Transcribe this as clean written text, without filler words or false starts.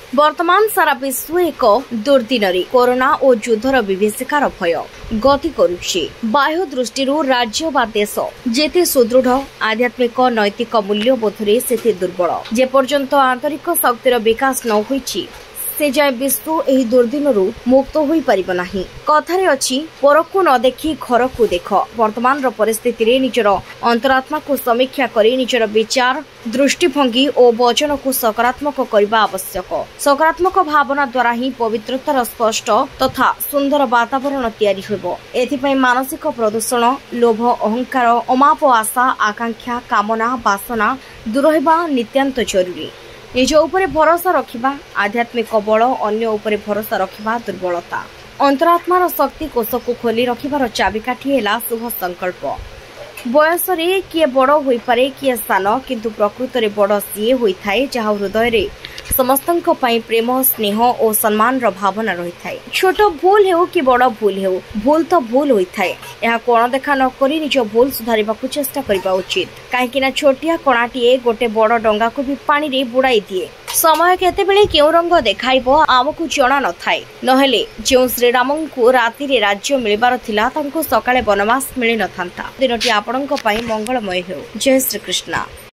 वर्तमान सारा विश्व एक दुर्दिन कोरोना और युद्धर विभीषिकार भय गति करुछि। बाह्य दृष्टि राज्य बा देश जेते सुदृढ़ आध्यात्मिक नैतिक मूल्यबोधरे सेते दुर्बल जेपर्यंत आंतरिक शक्तिर विकास न होइछि से जाए विश्व एही दुर्दिनरू मुक्त होई परिबो नाही। कथारे अछि परकु न देखि घर को देख। वर्तमान परिस्थिति रे निजर अंतरात्मा को समीक्षा करी निजर विचार दृष्टिभंगी और वचन को सकारात्मक करबा आवश्यक। सकारात्मक भावना द्वारा ही पवित्रतार स्पष्ट तथा सुंदर वातावरण तैयारी होबो। एथिपई मानसिक प्रदूषण लोभ अहंकार अमाप आशा आकांक्षा कामना वासना दूर हेबा नित्यांत जरूरी। निज उपरे भरोसा रखिबा आध्यात्मिक बल अन्य उपरे भरोसा रखिबा दुर्बलता। अंतरात्मार शक्ति कोष को खोली रखिबार चाबिकाठी हेला शुभ संकल्प। बयस रे किए बड़ होई पारे किए सान किंतु प्रकृत रे बड़ सीए होई थाए जहा हृदय रे समस्तंक पई प्रेम स्नेह और सम्मान रो भावना रही थाए। छोट भूल हेउ कि बड़ भूल हेउ भूल तो भूल होई थाए। यह कोण देखा न करी निज भूल सुधारिबा को चेष्टा करबा उचित। काहेकि ना छोटिया कणाटीए गोटे बड़ डंगा को भी पानी रे बुड़ाई दिए। समय केते बेले केउ रंग देखाइबो आमकु जणा न थाए। नहेले जेउ श्रीराम को राति रे राज्य मिलबार थिला तांको सकाळे वनवास मिलि न थांता। दिनटी आपणक पई मंगलमय हेउ। जय श्री कृष्ण।